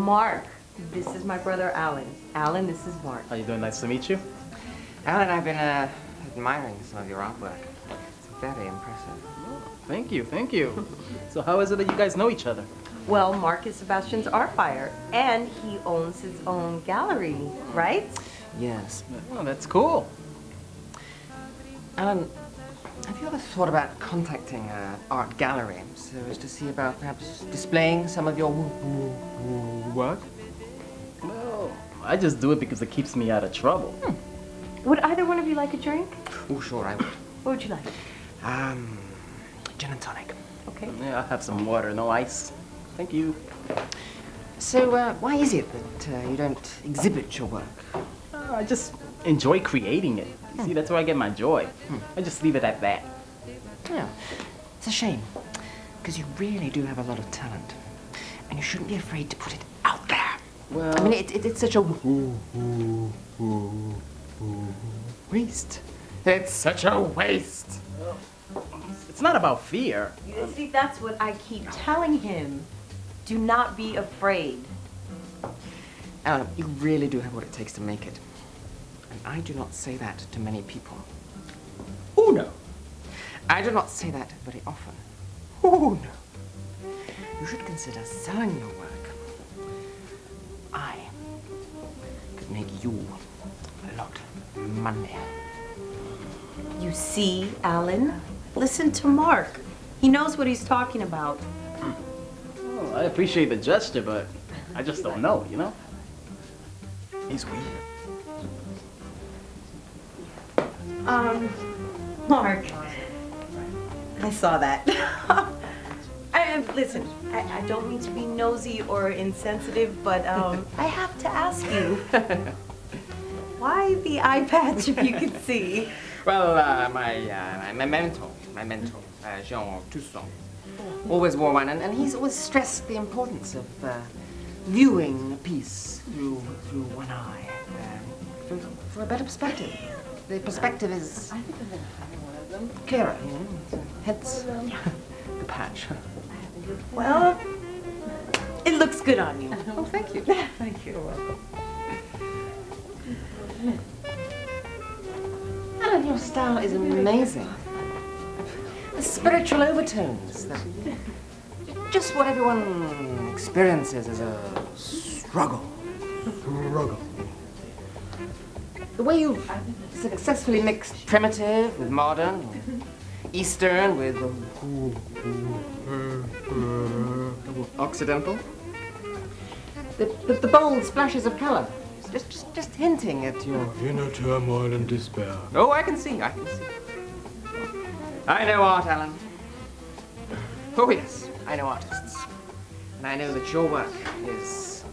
Mark, this is my brother Alan. Alan, this is Mark. How you doing? Nice to meet you. Alan, I've been admiring some of your artwork. It's very impressive. Oh, thank you, thank you. So how is it that you guys know each other? Well, Mark is Sebastian's art buyer, and he owns his own gallery, right? Yes. Oh, that's cool. Alan, have you ever thought about contacting an art gallery so as to see about perhaps displaying some of your work? Well, I just do it because it keeps me out of trouble. Would either one of you like a drink? Oh, sure, I would. What would you like? Gin and tonic. Okay. Yeah, I'll have some water, no ice. Thank you. So, why is it that you don't exhibit your work? I just enjoy creating it. You see, that's where I get my joy. I just leave it at that. Yeah, it's a shame, because you really do have a lot of talent, and you shouldn't be afraid to put it out there. Well, I mean, it's such a waste. It's such a waste. it's not about fear. You see, that's what I keep telling him. Do not be afraid. Alan, you really do have what it takes to make it. And I do not say that to many people. Oh, no. I do not say that very often. Oh, no. You should consider selling your work. I could make you a lot of money. You see, Alan? Listen to Mark. He knows what he's talking about. Well, I appreciate the gesture, but I just don't know, you know? He's weird. Mark, I saw that. Listen, I don't mean to be nosy or insensitive, but I have to ask you. Why the eye patch, if you can see? Well, my mentor, Jean Toussaint, always wore one, and he's always stressed the importance of viewing a piece through one eye, for a better perspective. The perspective is clearer, you know, hence the patch. Well, it looks good on you. Oh, thank you. Thank you. You're welcome. Alan, your style is amazing. The spiritual overtones, just what everyone experiences as a struggle. The way you've successfully mixed primitive with modern, Eastern with Occidental. The bold splashes of color, just hinting at your inner turmoil and despair. Oh, I can see. I know art, Alan. Oh, yes, I know artists. And I know that your work is...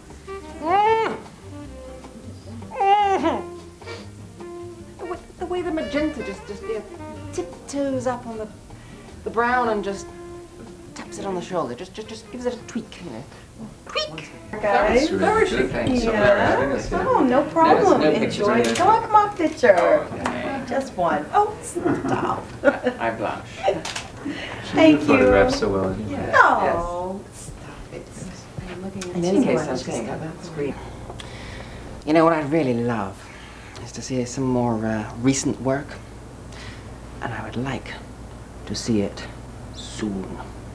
The way the magenta just tiptoes up on the brown and just taps it on the shoulder. Just gives it a tweak, you know. Tweak! Guys, Very good. Thanks so very much. Oh, no problem. Yes, no Enjoy. pictures. Come on, picture. Okay. Just one. Oh, stop. I blush. Thank you. Photograph so well. No. Stop it. I'm looking at In any too case, much. I'm saying that's great. You know what I'd really love is to see some more recent work, and I would like to see it soon.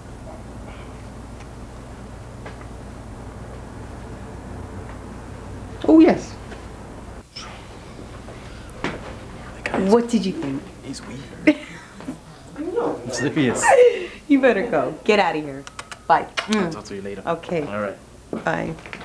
Oh yes. What did you think? He's weird. I'm serious. You better go. Get out of here. Bye. I'll talk to you later. Okay. All right. Bye.